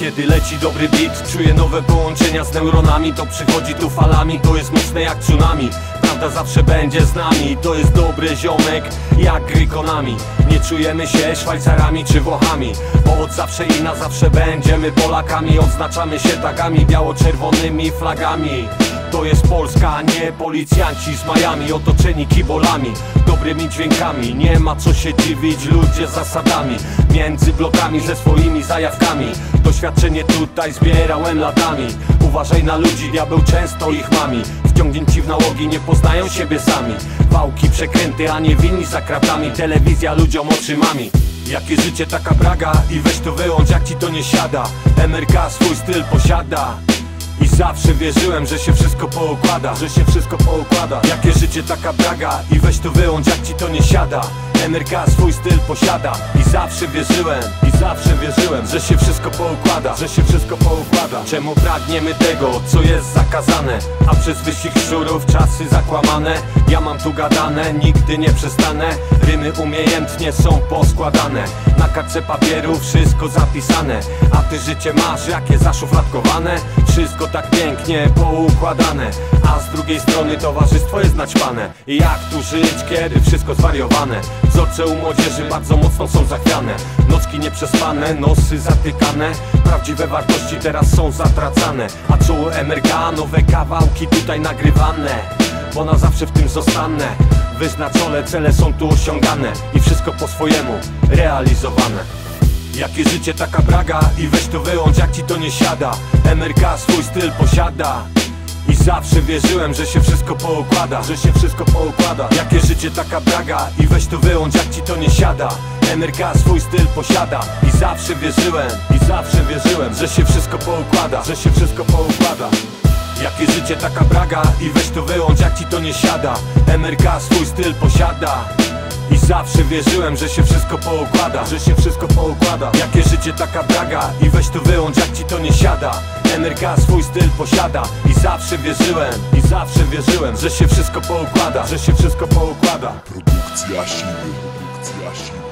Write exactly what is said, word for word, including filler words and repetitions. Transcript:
Kiedy leci dobry beat, czuję nowe połączenia z neuronami. To przychodzi tu falami, to jest mocne jak tsunami. Prawda zawsze będzie z nami, to jest dobry ziomek jak gry Konami. Nie czujemy się Szwajcarami czy Włochami, bo od zawsze i na zawsze będziemy Polakami. Odznaczamy się tagami, biało-czerwonymi flagami. To jest Polska, nie policjanci z Miami, otoczeni kibolami, dobrymi dźwiękami. Nie ma co się dziwić, ludzie z zasadami, między blokami ze swoimi zajawkami. Doświadczenie tutaj zbierałem latami. Uważaj na ludzi, diabeł często ich mami. Wciągnięci w nałogi nie poznają siebie sami. Wałki, przekręty, a nie winni za kratami. Telewizja ludziom oczymami. Jakie życie, taka braga, i weź to wyłącz jak ci to nie siada. M R K swój styl posiada i zawsze wierzyłem, że się wszystko poukłada, że się wszystko poukłada. Jakie życie, taka braga, i weź to wyłącz jak ci to nie siada. M R K swój styl posiada i zawsze wierzyłem, i zawsze wierzyłem, że się wszystko poukłada, że się wszystko poukłada. Czemu pragniemy tego, co jest zakazane, a przez wyścig szczurów czasy zakłamane? Ja mam tu gadane, nigdy nie przestanę. Rymy umiejętnie są poskładane, na kartce papieru wszystko zapisane. A ty życie masz jakie zaszufladkowane, wszystko tak pięknie poukładane. A z drugiej strony towarzystwo jest naćpane. I jak tu żyć, kiedy wszystko zwariowane? Wzorce u młodzieży bardzo mocno są zachwiane. Nocki nieprzespane, nosy zatykane. Prawdziwe wartości teraz są zatracane. A czoło M R K, nowe kawałki tutaj nagrywane, bo na zawsze w tym zostanę. Wyznaczone cele są tu osiągane i wszystko po swojemu realizowane. Jakie życie, taka braga, i weź to wyłącz jak ci to nie siada. M R K swój styl posiada i zawsze wierzyłem, że się wszystko poukłada, że się wszystko poukłada. Jakie życie, taka braga, i weź to wyłącz jak ci to nie siada. M R K swój styl posiada i zawsze wierzyłem, i zawsze wierzyłem, że się wszystko poukłada, że się wszystko poukłada. Jakie życie, taka braga, i weź to wyłącz jak ci to nie siada. M R K swój styl posiada i zawsze wierzyłem, że się wszystko poukłada, że się wszystko poukłada. Jakie życie, taka braga, i weź to wyłącz jak ci to nie siada. M R K swój styl posiada i zawsze wierzyłem, i zawsze wierzyłem, że się wszystko poukłada, że się wszystko poukłada. Produkcja siły, produkcja siły.